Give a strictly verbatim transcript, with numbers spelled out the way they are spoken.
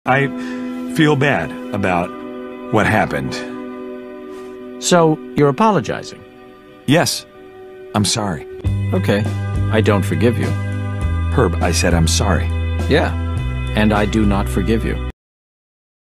I feel bad about what happened. So, you're apologizing? Yes, I'm sorry. Okay, I don't forgive you. Herb, I said I'm sorry. Yeah, and I do not forgive you.